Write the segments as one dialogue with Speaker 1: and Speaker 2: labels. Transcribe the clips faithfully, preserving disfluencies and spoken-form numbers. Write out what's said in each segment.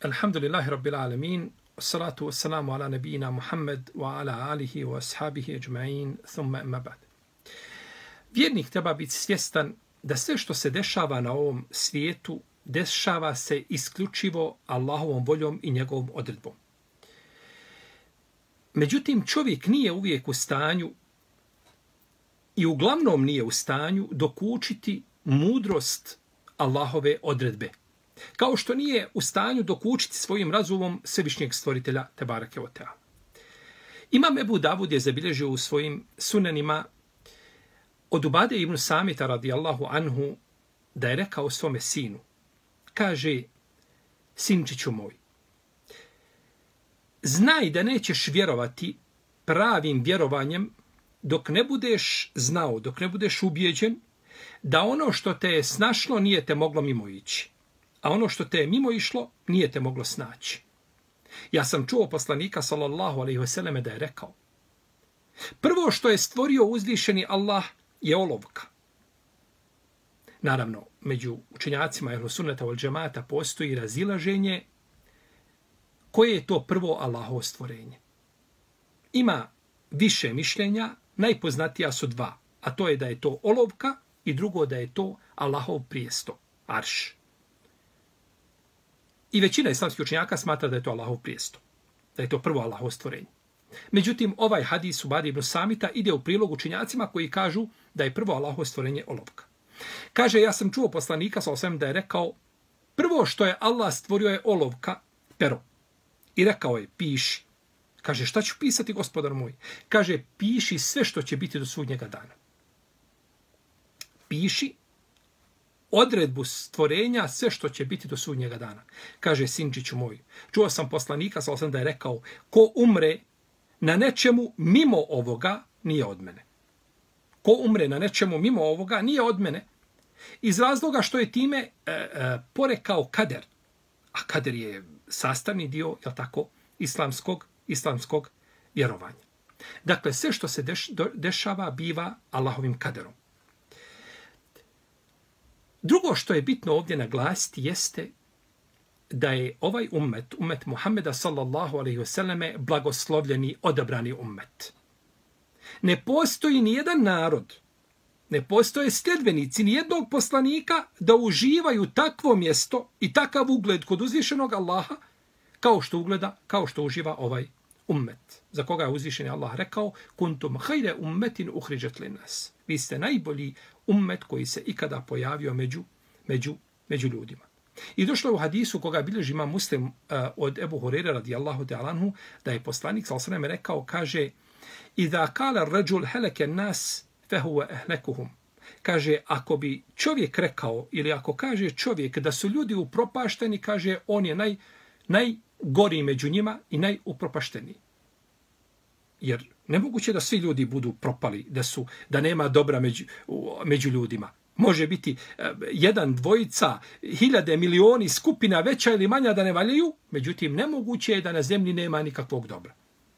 Speaker 1: Alhamdulillahi Rabbil Alamin, salatu wassalamu ala nabijina Muhammed wa ala alihi wa ashabihi ajma'in, thumma emma ba'd. Vjernik treba biti svjestan da sve što se dešava na ovom svijetu, dešava se isključivo Allahovom voljom i njegovom odredbom. Međutim, čovjek nije uvijek u stanju i uglavnom nije u stanju dokučiti mudrost Allahove odredbe. Kao što nije u stanju dokučiti svojim razumom svevišnjeg stvoritelja Tebareke ve Teala. Imam Ebu Davud je zabilježio u svojim sunanima od Ubade ibn Samita radijallahu anhu da je rekao svome sinu. Kaže, sinčiću moj, znaj da nećeš vjerovati pravim vjerovanjem dok ne budeš znao, dok ne budeš ubijeđen da ono što te je snašlo nije te moglo mimo ići, a ono što te je mimo išlo nije te moglo snaći. Ja sam čuo poslanika sallallahu alejhi ve selleme da je rekao: prvo što je stvorio uzvišeni Allah je olovka. Naravno, među učenjacima ehlu sunneta wal džemata postoji razilaženje koje je to prvo Allahovo stvorenje. Ima više mišljenja, najpoznatija su dva, a to je da je to olovka i drugo da je to Allahov prijesto, arš. I većina islamskih učenjaka smatra da je to Allahov prijesto, da je to prvo Allahovo stvorenje. Međutim, ovaj hadis Ubade ibn Samita ide u prilog učenjacima koji kažu da je prvo Allahovo stvorenje olovka. Kaže, ja sam čuo poslanika sallallahu alejhi ve sellem da je rekao, prvo što je Allah stvorio je olovka, pero. I rekao je, piši. Kaže, šta ću pisati, gospodar moj? Kaže, piši sve što će biti do sudnjega dana. Piši odredbu stvorenja, sve što će biti do sudnjega dana. Kaže, sinčiću moj, čuo sam poslanika sallallahu alejhi ve sellem da je rekao, ko umre na nečemu mimo ovoga, nije od mene. Ko umre na nečemu mimo ovoga, nije od mene. Iz razloga što je time e, e, porekao kader. A kader je sastavni dio, je tako, islamskog, islamskog vjerovanja. Dakle, sve što se deš, do, dešava biva Allahovim kaderom. Drugo što je bitno ovdje naglasiti jeste da je ovaj ummet, ummet Muhammeda sallallahu alejhi ve selleme, blagoslovljeni, odabrani ummet. Ne postoji ni jedan narod, ne postoje sljedbenici ni jednog poslanika da uživaju takvo mjesto i takav ugled kod uzvišenog Allaha kao što ugleda, kao što uživa ovaj ummet. Za koga je uzvišeni Allah rekao: kuntum khayra ummetin ukhrijat linnas. Vi ste najbolji ummet koji se ikada pojavio među među među ljudima. I došlo je u hadisu koga bilježi Imam Muslim uh, od Ebu Hurajre radijallahu ta'ala anhu da je poslanik sallallahu alejhi ve sellem rekao, kaže: "Iza qala ar-rajul halaka an-nas fa huwa ahlakuhum." Kaže, ako bi čovjek rekao ili ako kaže čovjek da su ljudi upropašteni, kaže, on je naj najgori među njima i najupropašteniji. Jer nemoguće da svi ljudi budu propali, da su da nema dobra među, među ljudima. Može biti uh, jedan, dvojica, hiljade, milioni, skupina veća ili manja da ne valjaju, međutim nemoguće je da na zemlji nema nikakvog dobra.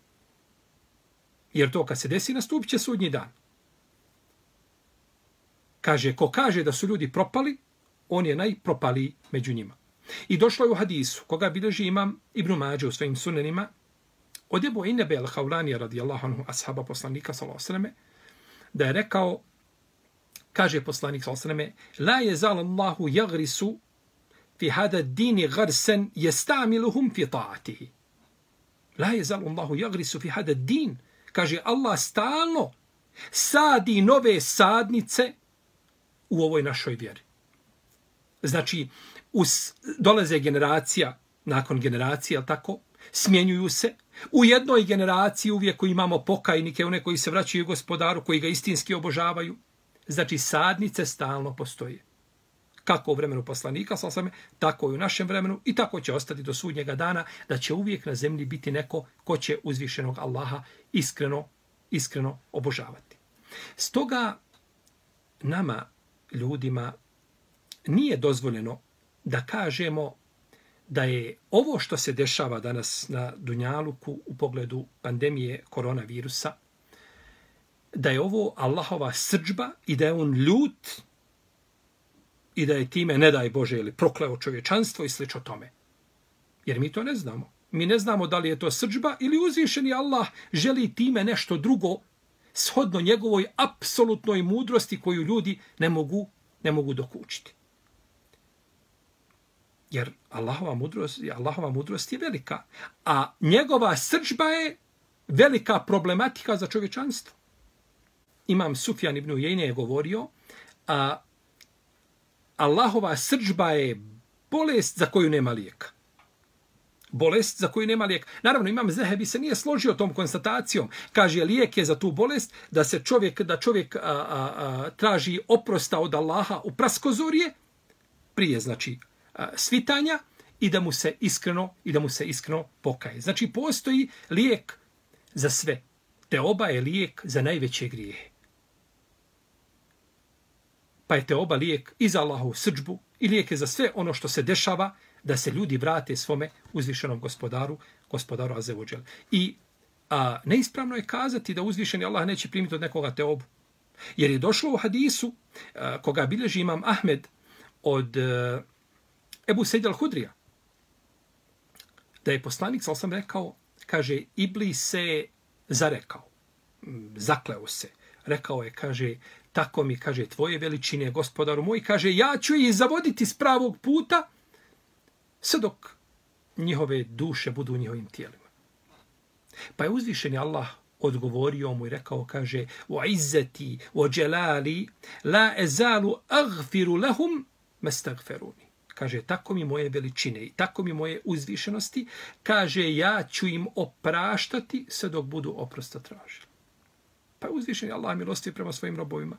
Speaker 1: Jer to kad se desi, nastupit će sudnji dan. Kaže, ko kaže da su ljudi propali, on je najpropaliji među njima. I došlo je u hadisu, koga bilježi Imam Ibn Mađe u svojim sunanima, od Ebu Inebe al-Havlani radijallahu anhu, ashaba poslanika sallallahu alejhi ve selleme, da je rekao, kaže poslanik sallallahu alejhi ve selleme, la yazal Allahu yaghrisu fi hada ad-din gharsan yastamiluhum fi ta'atihi. La yazal Allahu yaghrisu fi hada ad-din. Kaže, Allah stalno sadi nove sadnice u ovoj našoj vjeri. Znači, us, dolaze generacija nakon generacije, ali tako, smjenjuju se. U jednoj generaciji uvijek imamo pokajnike, one koji se vraćaju gospodaru, koji ga istinski obožavaju. Znači, sadnice stalno postoje. Kako u vremenu poslanika, sallallahu alejhi ve sellem, tako i u našem vremenu i tako će ostati do sudnjega dana, da će uvijek na zemlji biti neko ko će uzvišenog Allaha iskreno, iskreno obožavati. Stoga nama, ljudima, nije dozvoljeno da kažemo da je ovo što se dešava danas na Dunjaluku u pogledu pandemije koronavirusa, da je ovo Allahova srdžba i da je on ljut i da je time, ne daj Bože, ili prokleo čovječanstvo i slično tome. Jer mi to ne znamo. Mi ne znamo da li je to srdžba ili uzvišeni Allah želi time nešto drugo shodno njegovoj apsolutnoj mudrosti koju ljudi ne mogu, ne mogu dokučiti. Jer Allahova mudrost, Allahova mudrost je velika, a njegova srdžba je velika problematika za čovječanstvo. Imam Sufjan ibn Ujejne je govorio, a Allahova srdžba je bolest za koju nema lijeka. Bolest za koju nema lijeka. Naravno, Imam Zehebi se nije složio tom konstatacijom. Kaže, lijek je za tu bolest da se čovjek, da čovjek a, a, a, traži oprosta od Allaha u praskozorje, prije, znači, a, svitanja, i da mu se iskreno, i da mu se iskreno pokaje. Znači, postoji lijek za sve. Teoba je lijek za najveće grijehe. Pa je teoba lijek i za Allahovu srdžbu, i lijek je za sve ono što se dešava, da se ljudi vrate svome uzvišenom gospodaru, gospodaru Azevođel. I a, neispravno je kazati da uzvišeni Allah neće primiti od nekoga teobu. Jer je došlo u hadisu, a, koga bilježi imam Ahmed od a, Ebu Sejda al-Hudrija, da je poslanik, sal sam rekao, kaže, Iblis se zarekao, zakleo se. Rekao je, kaže, tako mi, kaže, tvoje veličine, gospodaru moj, kaže, ja ću ih zavoditi s pravog puta, sve dok njihove duše budu u njihovim tijelima. Pa je uzvišeni Allah odgovorio mu i rekao, kaže, o izzeti, o dželali, la ezalu agfiru lahum mestagferuni. Kaže, tako mi moje veličine i tako mi moje uzvišenosti, kaže, ja ću im opraštati sve dok budu oprosta tražili. Pa je uzvišeni Allah milostiv prema svojim robovima.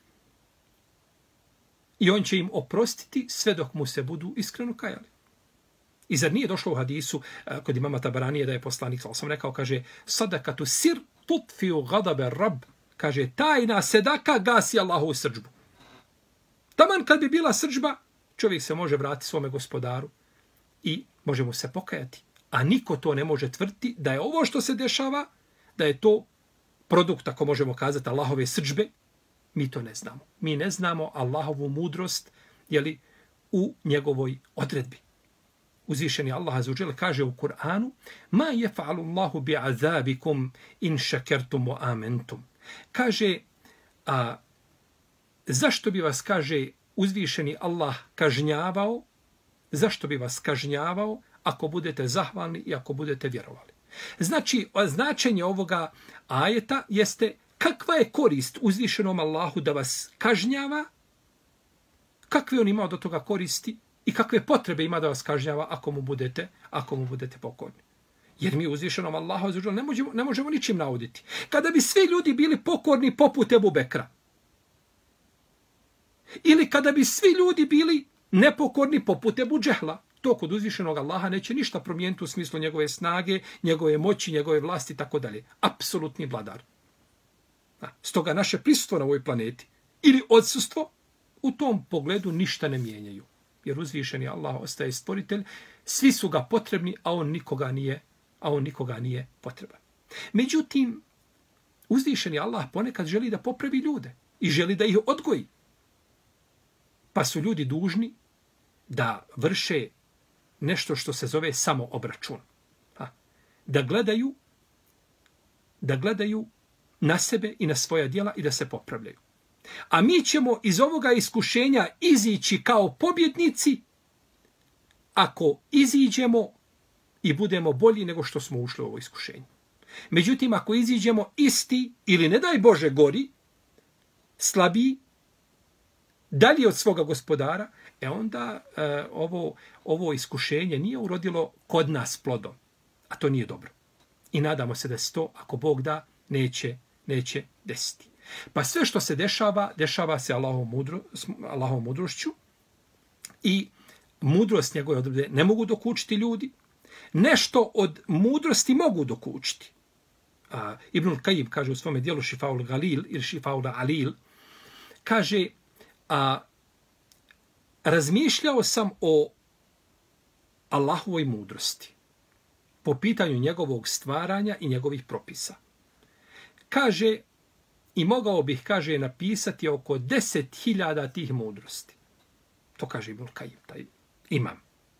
Speaker 1: I on će im oprostiti sve dok mu se budu iskreno kajali. I zar nije došlo u hadisu kod imama Tabaranije da je poslanik, ali sam rekao, kaže, sadakatu sir tutfiju gadabe rab, kaže, tajna sedaka gasi Allahovu srdžbu. Taman kad bi bila srdžba, čovjek se može vratiti svome gospodaru i može mu se pokajati. A niko to ne može tvrditi da je ovo što se dešava, da je to produkt, ako možemo kazati, Allahove srdžbe. Mi to ne znamo. Mi ne znamo Allahovu mudrost, jeli, u njegovoj odredbi. Uzvišeni Allah azuđel kaže u Kur'anu, ma jefa'alu Allahu bi'azabikum in šakertum wa amentum. Kaže, a zašto bi vas, kaže, uzvišeni Allah kažnjavao, zašto bi vas kažnjavao ako budete zahvalni i ako budete vjerovali. Znači, značenje ovoga ajeta jeste kakva je korist uzvišenom Allahu da vas kažnjava, kakve on ima od toga koristi i kakve potrebe ima da vas kažnjava ako mu budete, ako mu budete pokorni. Jer mi uzvišenom Allahu ne možemo, ne možemo ničim nauditi. Kada bi svi ljudi bili pokorni poput Ebu Bekra, ili kada bi svi ljudi bili nepokorni poput Ebu Džehla, to kod uzvišenog Allaha neće ništa promijeniti u smislu njegove snage, njegove moći, njegove vlasti i tako dalje. Apsolutni vladar. Stoga naše prisustvo na ovoj planeti ili odsustvo u tom pogledu ništa ne mijenjaju. Jer uzvišeni Allah ostaje stvoritelj, svi su ga potrebni, a on nikoga nije, a on nikoga nije potreban. Međutim, uzvišeni Allah ponekad želi da popravi ljude i želi da ih odgoji. Pa su ljudi dužni da vrše nešto što se zove samo obračun. Da gledaju, da gledaju na sebe i na svoja djela i da se popravljaju. A mi ćemo iz ovoga iskušenja izići kao pobjednici ako iziđemo i budemo bolji nego što smo ušli u ovo iskušenje. Međutim, ako iziđemo isti ili ne daj Bože gori, slabiji, dalje od svoga gospodara, e onda e, ovo, ovo iskušenje nije urodilo kod nas plodom. A to nije dobro. I nadamo se da se to, ako Bog da, neće, neće desiti. Pa sve što se dešava, dešava se Allahom, mudro, Allahom mudrošću i mudrost njegove odredbe ne mogu dokučiti ljudi. Nešto od mudrosti mogu dokučiti. A, Ibnul Kajim kaže u svome dijelu Šifaul Galil ili Šifaul Alil, kaže, a, razmišljao sam o Allahovoj mudrosti po pitanju njegovog stvaranja i njegovih propisa. Kaže, i mogao bih, kaže, napisati oko deset hiljada tih mudrosti. To kaže Ibnul Kajim, taj imam.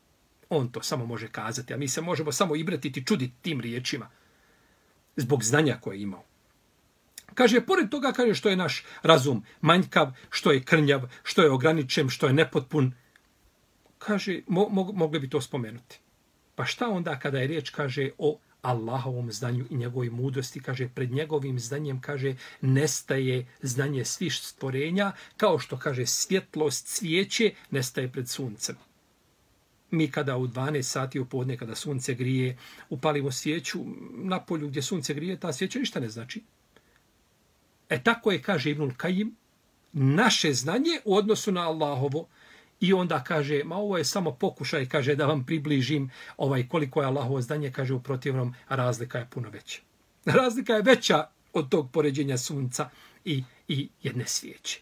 Speaker 1: On to samo može kazati, a mi se možemo samo ibratiti, čuditi tim riječima. Zbog znanja koje je imao. Kaže, pored toga, kaže, što je naš razum manjkav, što je krnjav, što je ograničen, što je nepotpun, kaže, mo, mo, mogli bi to spomenuti. Pa šta onda kada je riječ, kaže, o Allahovom znanju i njegovoj mudrosti, kaže, pred njegovim znanjem, kaže, nestaje znanje svih stvorenja, kao što, kaže, svjetlost svijeće nestaje pred suncem. Mi kada u dvanaest sati u podne, kada sunce grije, upalimo svijeću na polju gdje sunce grije, ta svijeća ništa ne znači. E tako je, kaže Ibnul Kajim, naše znanje u odnosu na Allahovo. I onda kaže, ma ovo je samo pokušaj, kaže, da vam približim ovaj koliko je Allahovo znanje, kaže, u protivnom razlika je puno veća. Razlika je veća od tog poređenja sunca i, i jedne svijeće.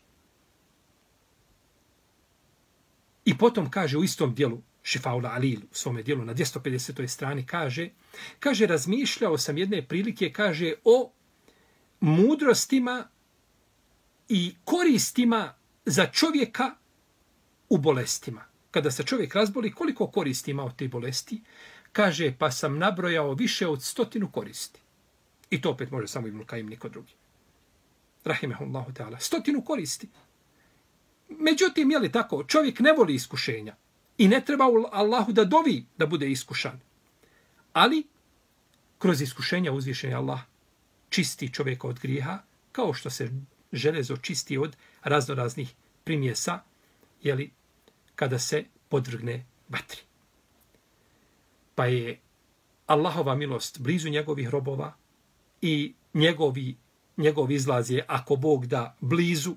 Speaker 1: I potom kaže u istom dijelu, Šifaul Alil, u svome dijelu na dvjesto pedesetoj strani, kaže, kaže, razmišljao sam jedne prilike, kaže, o mudrostima i koristima za čovjeka u bolestima. Kada se čovjek razboli, koliko koristi ima od te bolesti? Kaže, pa sam nabrojao više od stotinu koristi. I to opet može samo Ibnul Kajim, niko drugi. Rahimehullahu ta'ala. Stotinu koristi. Međutim, je li tako? Čovjek ne voli iskušenja. I ne treba Allahu da dovi da bude iskušan. Ali, kroz iskušenja uzvišenja Allah čisti čovjeka od grijeha, kao što se železo čisti od raznoraznih primjesa, jeli, kada se podvrgne vatri. Pa je Allahova milost blizu njegovih robova i njegovi, njegov izlaz je, ako Bog da, blizu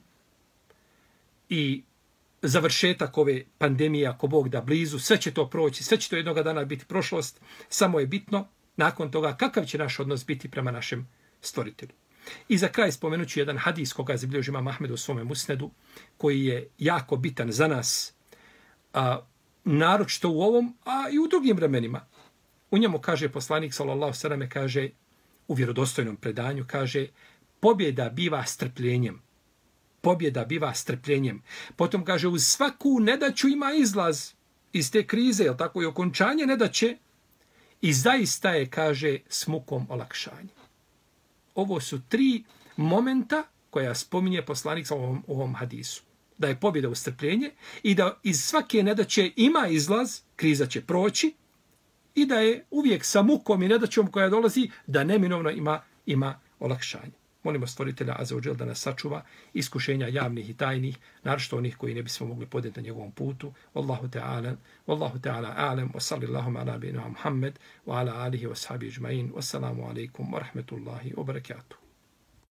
Speaker 1: i završetak ove pandemije, ako Bog da, blizu, sve će to proći, sve će to jednoga dana biti prošlost, samo je bitno nakon toga kakav će naš odnos biti prema našem stvoritelju. I za kraj spomenut ću jedan hadis koga je zabilježio Imam Ahmed u svome musnedu, koji je jako bitan za nas, a, naročito u ovom, a i u drugim vremenima. U njemu kaže poslanik, sallallahu alejhi ve selleme, kaže, u vjerodostojnom predanju, kaže, pobjeda biva strpljenjem. Pobjeda biva strpljenjem. Potom kaže, uz svaku nedaću ima izlaz iz te krize, jel tako, i okončanje nedaće, i zaista je, kaže, s mukom olakšanje. Ovo su tri momenta koja spominje poslanik u ovom, u ovom hadisu. Da je pobjeda u strpljenje i da iz svake nedaće ima izlaz, kriza će proći, i da je uvijek sa mukom i nedaćom koja dolazi, da neminovno ima, ima olakšanje. Molimo stvoritelja Azza wa Jal da nas sačuva iskušenja javnih i tajnih, naročito onih koji ne bismo mogli podnijeti na njegovom putu. Wallahu ta'ala, wallahu ta'ala a'lam, wa sallallahu ala nabina Muhammad, wa ala alihi wa sahbihi ajma'in. Wassalamu alaikum wa rahmetullahi wa barakatuh.